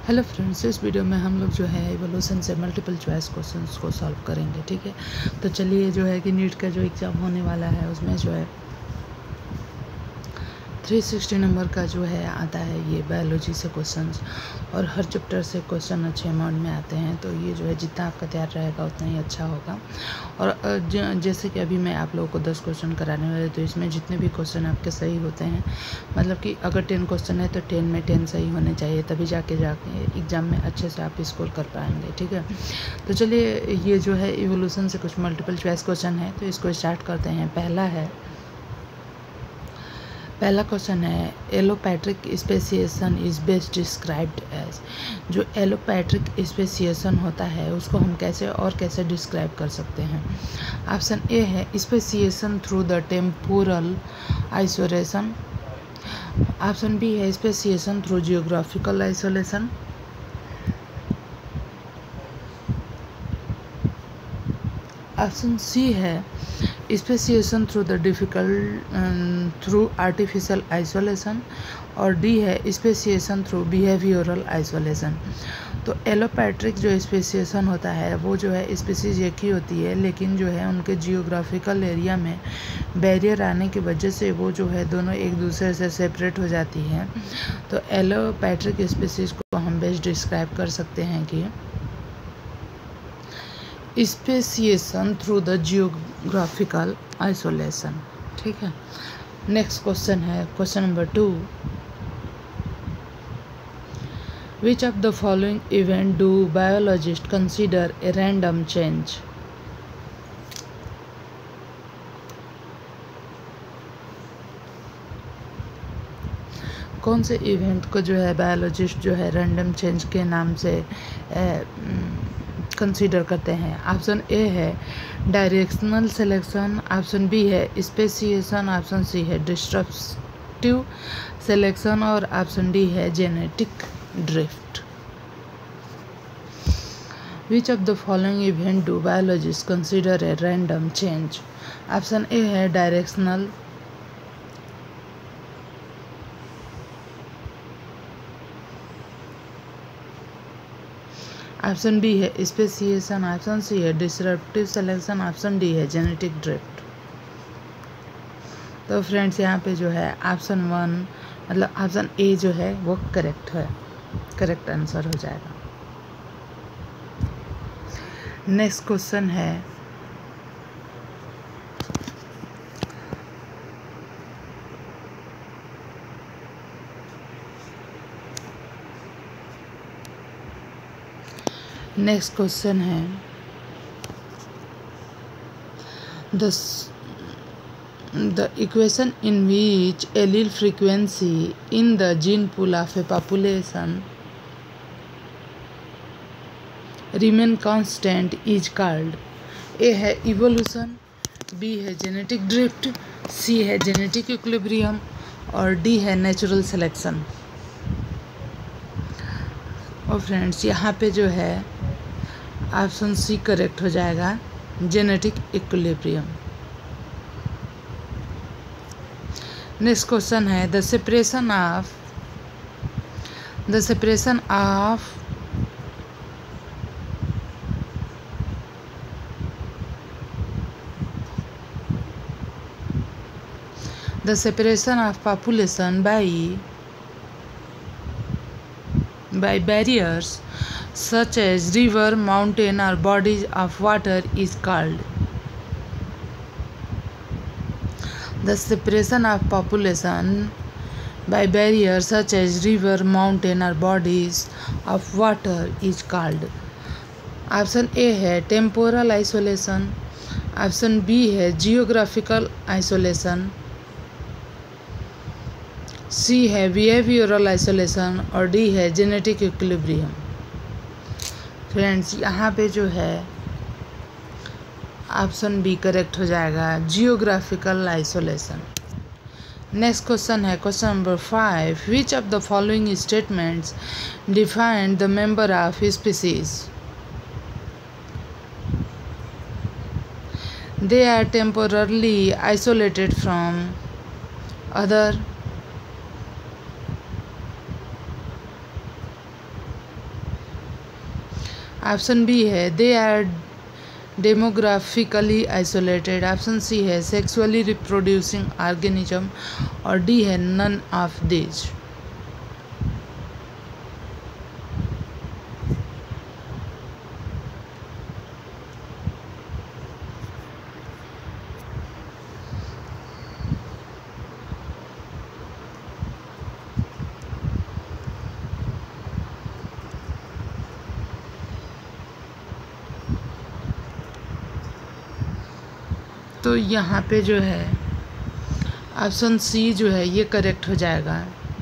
Hello friends, इस video में हम लोग जो है इवोल्यूशन से मल्टीपल चॉइस क्वेश्चंस को सॉल्व करेंगे। ठीक है, तो चलिए जो है कि नीट का जो एग्ज़ाम होने वाला है उसमें जो है 360 नंबर का जो है आता है ये बायोलॉजी से क्वेश्चंस, और हर चैप्टर से क्वेश्चन अच्छे अमाउंट में आते हैं। तो ये जो है जितना आपका तैयार रहेगा उतना ही अच्छा होगा। और जैसे कि अभी मैं आप लोगों को 10 क्वेश्चन कराने वाले, तो इसमें जितने भी क्वेश्चन आपके सही होते हैं, मतलब कि अगर 10 क्वेश्चन है तो 10 में 10 सही होने चाहिए, तभी जाके एग्ज़ाम में अच्छे से आप स्कोर कर पाएंगे। ठीक है, तो चलिए ये जो है इवोल्यूशन से कुछ मल्टीपल चॉइस क्वेश्चन है, तो इसको स्टार्ट करते हैं। पहला क्वेश्चन है allopatric speciation is best described as. जो एलोपैट्रिक स्पेसिएशन होता है उसको हम कैसे डिस्क्राइब कर सकते हैं। ऑप्शन ए है speciation through the temporal isolation. Option B है speciation through geographical isolation. Option C है स्पेसिएशन थ्रू आर्टिफिशियल आइसोलेशन, और डी है स्पेसिएशन थ्रू बिहेवियरल आइसोलेशन। तो एलोपैट्रिक जो स्पेसिएशन होता है वो जो है स्पीसीज एक ही होती है, लेकिन जो है उनके जियोग्राफिकल एरिया में बैरियर आने की वजह से वो जो है दोनों एक दूसरे से सेपरेट हो जाती हैं। तो एलोपैट्रिक स्पीसीज को हम बेस्ट डिस्क्राइब कर सकते हैं कि speciation through the geographical isolation. ठीक है, नेक्स्ट क्वेश्चन है question number 2। Which of the following event do biologist consider a random change. कौन से इवेंट को जो है बायोलॉजिस्ट जो है रैंडम चेंज के नाम से कंसीडर करते हैं। ऑप्शन ए है डायरेक्शनल सिलेक्शन, ऑप्शन बी है स्पेसिएशन, ऑप्शन सी है डिस्ट्रप्टिव सिलेक्शन, और ऑप्शन डी है genetic drift. Which of the following event do biologist consider a random change. Option A है डायरेक्शनल, ऑप्शन बी है speciation, option C है disruptive selection, option D है genetic drift. तो friends यहाँ पे जो है ऑप्शन 1 मतलब ऑप्शन ए जो है वो करेक्ट आंसर हो जाएगा। नेक्स्ट क्वेश्चन है the equation in which allele frequency in the gene pool of a population remain constant is called। A है इवोल्यूशन, बी है जेनेटिक ड्रिफ्ट, सी है जेनेटिक इक्विलिब्रियम, और डी है नेचुरल सिलेक्शन। और friends यहाँ पे जो है ऑप्शन सी करेक्ट हो जाएगा, जेनेटिक इक्विलिब्रियम। नेक्स्ट क्वेश्चन है the separation of the separation of population by barriers such as river, mountain, or bodies of water is called। The separation of population by barriers such as river, mountain, or bodies of water is called। Option A है temporal isolation, option B है geographical isolation, C है behavioural isolation, और D है genetic equilibrium. Friends यहाँ पे जो है option B correct हो जाएगा, जियोग्राफिकल आइसोलेशन। नेक्स्ट क्वेश्चन है question number 5। Which of the following statements define the member of species. They are temporally isolated from other, option B है they are demographically isolated, option C है sexually reproducing organism, और D है none of this. तो यहाँ पे जो है option सी जो है ये करेक्ट हो जाएगा।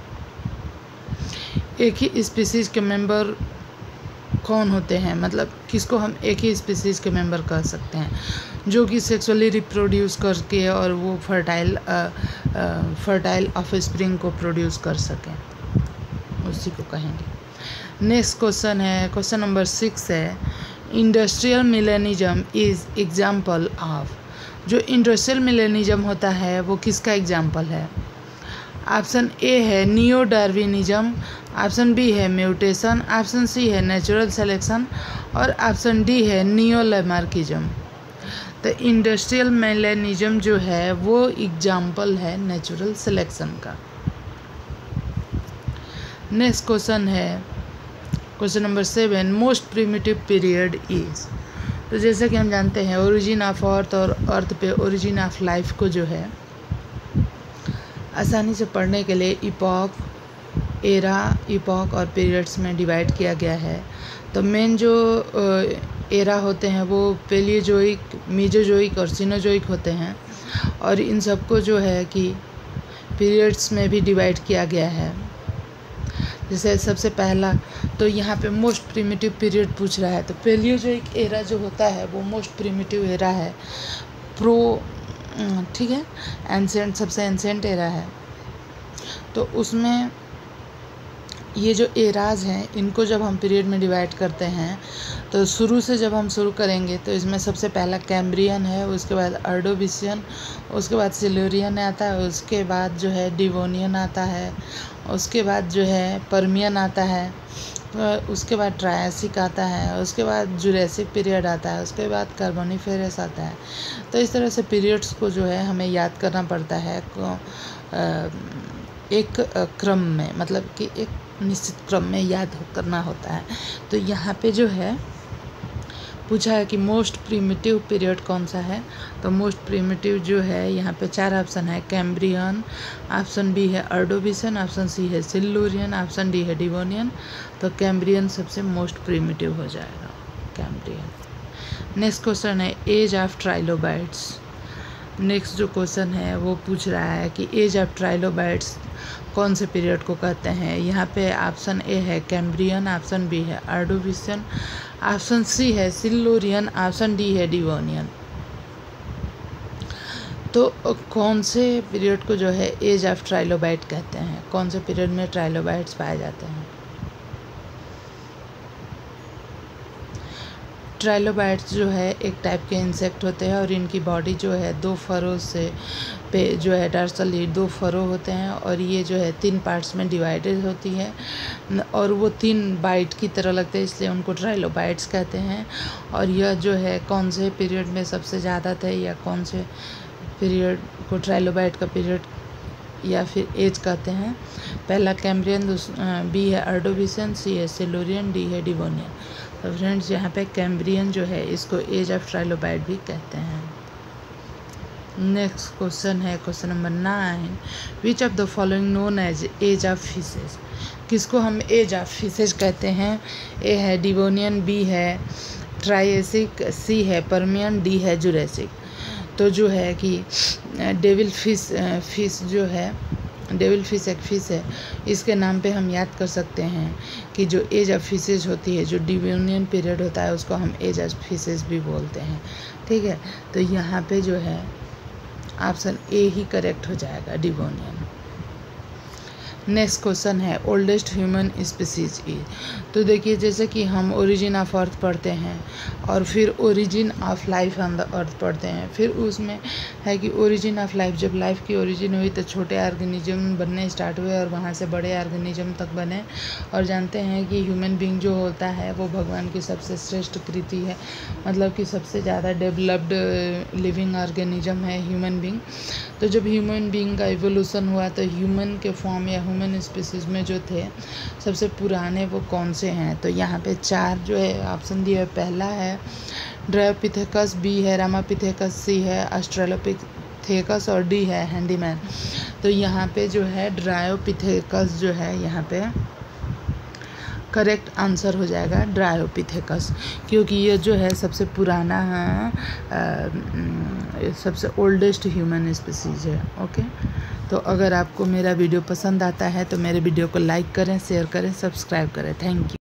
एक ही स्पीसीज़ के मेंबर कौन होते हैं, मतलब किसको हम एक ही स्पीसीज़ के मेंबर कह सकते हैं, जो कि सेक्सुअली रिप्रोड्यूस करके और वो फर्टाइल ऑफस्प्रिंग को प्रोड्यूस कर सकें, उसी को कहेंगे। नेक्स्ट क्वेश्चन है, क्वेश्चन नंबर 6 है industrial melanism is example of. जो इंडस्ट्रियल मिलेनिज्म होता है वो किसका एग्जाम्पल है? ऑप्शन ए है नियो डार्विनिज्म, ऑप्शन बी है म्यूटेशन, ऑप्शन सी है नेचुरल सिलेक्शन, और ऑप्शन डी है नियो लैमार्किज्म। तो इंडस्ट्रियल मिलेनिज्म जो है वो एग्जाम्पल है नेचुरल सिलेक्शन का। नेक्स्ट क्वेश्चन है question number 7 most primitive period is. तो जैसे कि हम जानते हैं ओरिजिन ऑफ अर्थ और अर्थ पे ओरिजिन ऑफ लाइफ को जो है आसानी से पढ़ने के लिए इपॉक, एरा, इपॉक और पीरियड्स में डिवाइड किया गया है। तो मेन जो एरा होते हैं वो पेलियोजोइक, मीजोजोइक और सिनोजोइक होते हैं, और इन सबको जो है कि पीरियड्स में भी डिवाइड किया गया है। जैसे सबसे पहला तो यहाँ पे मोस्ट प्रिमिटिव पीरियड पूछ रहा है, तो पेलियोजोइक एरा जो होता है वो मोस्ट प्रिमिटिव एरा है, ठीक है, एंसेंट सबसे एंसेंट एरा है। तो उसमें ये जो एराज हैं इनको जब हम पीरियड में डिवाइड करते हैं तो शुरू से जब हम शुरू करेंगे तो इसमें सबसे पहला कैम्ब्रियन है, उसके बाद अर्डोविशियन, उसके बाद सिल्यूरियन आता है, उसके बाद जो है डिवोनियन आता है, उसके बाद जो है पर्मियन आता है, उसके बाद ट्रायसिक आता है, उसके बाद जुरेसिक पीरियड आता है, उसके बाद कार्बोनिफेरस आता है। तो इस तरह से पीरियड्स को जो है हमें याद करना पड़ता है एक क्रम में, मतलब कि एक निश्चित क्रम में याद करना होता है। तो यहाँ पे जो है पूछा है कि मोस्ट प्रिमिटिव पीरियड कौन सा है, तो मोस्ट प्रिमिटिव जो है यहाँ पे 4 ऑप्शन है कैम्ब्रियन, ऑप्शन बी है अर्डोविशियन, ऑप्शन सी है सिल्यूरियन, ऑप्शन डी है डिवोनियन। तो कैम्ब्रियन सबसे मोस्ट प्रिमिटिव हो जाएगा, कैम्ब्रियन। नेक्स्ट क्वेश्चन है एज ऑफ ट्राइलोबाइट्स। नेक्स्ट जो क्वेश्चन है वो पूछ रहा है कि एज ऑफ ट्राइलोबाइट्स कौन से पीरियड को कहते हैं। यहाँ पे ऑप्शन ए है कैम्ब्रियन, ऑप्शन बी है अर्डोविशियन, ऑप्शन सी है सिल्यूरियन, ऑप्शन डी है डिवोनियन। तो कौन से पीरियड को जो है एज ऑफ ट्राइलोबाइट कहते हैं, कौन से पीरियड में ट्राइलोबाइट्स पाए जाते हैं? ट्राइलोबाइट्स जो है एक टाइप के इंसेक्ट होते हैं और इनकी बॉडी जो है 2 फरों से पे जो है डर्सली 2 फरो होते हैं, और ये जो है 3 पार्ट्स में डिवाइडेड होती है और वो 3 बाइट की तरह लगते हैं, इसलिए उनको ट्राइलोबाइट्स कहते हैं। और यह जो है कौन से पीरियड में सबसे ज़्यादा थे, या कौन से पीरियड को ट्राइलोबाइट का पीरियड या फिर एज कहते हैं? पहला कैम्ब्रियन, बी है अर्डोविशियन, सी है सिल्यूरियन, डी है डिवोनियन। तो फ्रेंड्स यहाँ पे कैम्ब्रियन जो है इसको एज ऑफ ट्राइलोबाइट भी कहते हैं। नेक्स्ट क्वेश्चन है question number 9 which of the following known as age of fishes. किसको हम एज ऑफ फिशेज कहते हैं? ए है डिवोनियन, बी है ट्रायसिक, सी है पर्मियन, डी है जुरेसिक। तो जो है कि डेविल फिश जो है, डेविल फिश एक फिश है, इसके नाम पे हम याद कर सकते हैं कि जो एज ऑफ फिशेज होती है, जो डिवोनियन पीरियड होता है, उसको हम एज ऑफ फिशेज भी बोलते हैं। ठीक है, तो यहाँ पे जो है ऑप्शन ए ही करेक्ट हो जाएगा, डिवोनियन। नेक्स्ट क्वेश्चन है ओल्डेस्ट ह्यूमन स्पीसीज इज। तो देखिए जैसे कि हम ओरिजिन ऑफ अर्थ पढ़ते हैं और फिर origin of life on the earth पढ़ते हैं, फिर उसमें है कि ओरिजिन ऑफ लाइफ, जब लाइफ की ओरिजिन हुई तो छोटे ऑर्गेनिज्म बनने स्टार्ट हुए और वहाँ से बड़े ऑर्गेनिज्म तक बने। और जानते हैं कि ह्यूमन बीइंग जो होता है वो भगवान की सबसे श्रेष्ठ कृति है, मतलब कि सबसे ज़्यादा डेवलप्ड लिविंग ऑर्गेनिज्म है ह्यूमन बीइंग। तो जब ह्यूमन बीइंग का इवोल्यूशन हुआ तो ह्यूमन के फॉर्म या ह्यूमन स्पीसीज में जो थे सबसे पुराने वो कौन से हैं। तो यहाँ पे 4 जो है ऑप्शन दिए है। पहला है ड्रायोपिथेकस, बी है रामापिथेकस, सी है ऑस्ट्रेलोपिथेकस और डी है हैंडीमैन। तो यहाँ पे जो है ड्रायोपिथेकस जो है यहाँ पे करेक्ट आंसर हो जाएगा ड्रायोपिथेकस, क्योंकि ये जो है सबसे पुराना सबसे ओल्डेस्ट ह्यूमन स्पीसीज है। ओके, तो अगर आपको मेरा वीडियो पसंद आता है तो मेरे वीडियो को लाइक करें, शेयर करें, सब्सक्राइब करें। Thank you.